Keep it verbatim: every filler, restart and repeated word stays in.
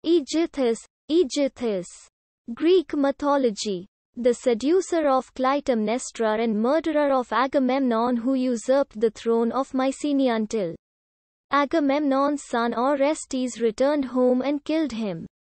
Aegisthus, Aegisthus. Greek mythology. The seducer of Clytemnestra and murderer of Agamemnon, who usurped the throne of Mycenae until Agamemnon's son Orestes returned home and killed him.